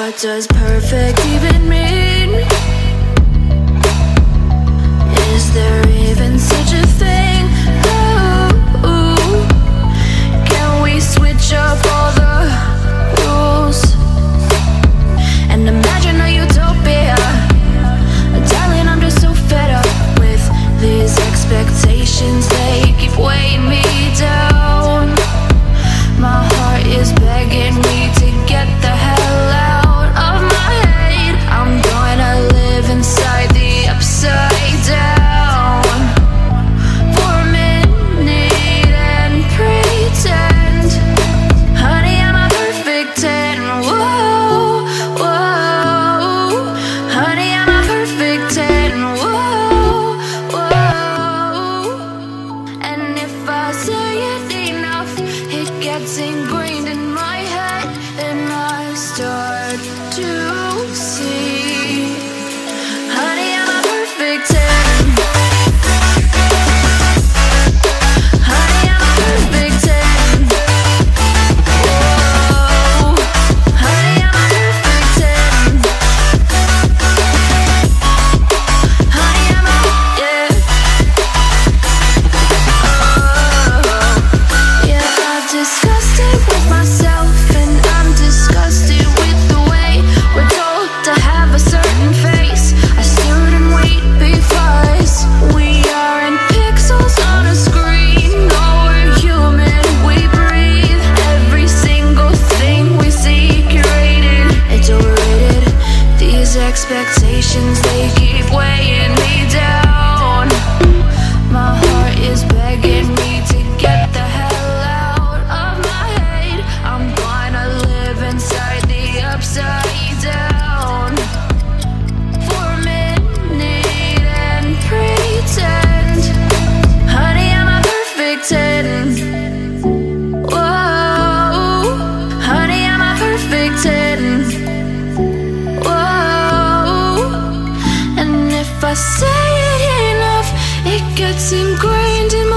What does perfect even mean? Is there even such a thing? Ooh, can we switch up all the rules and imagine a utopia? Darling, I'm just so fed up with these expectations. They keep weighing me down. My heart is begging me to get the hell out of my head. I'm gonna live inside the upside down for a minute and pretend, honey, I'm a perfect 10. Whoa, whoa, honey, I'm a perfect 10. Whoa, whoa, and if I say it enough, it gets ingrained in my head, and I start to see, honey, I'm a perfect 10. Honey, I'm a perfect 10. Whoa, honey, I'm a perfect 10. Honey, I'm a, yeah. Yeah, I've discussed it with myself, and I'm disgusted with the way we're told to have a certain face, a certain weight, because we aren't pixels on a screen. No, we're human, we breathe. Every single thing we see curated, it's overrated. These expectations, they keep weighing me down. My heart is begging me to get the hell out of my head. I'm gonna live inside the upside down for a minute and pretend, honey, I'm a perfect 10. Whoa, honey, I'm a perfect 10. Whoa, and if I say it enough, it gets ingrained in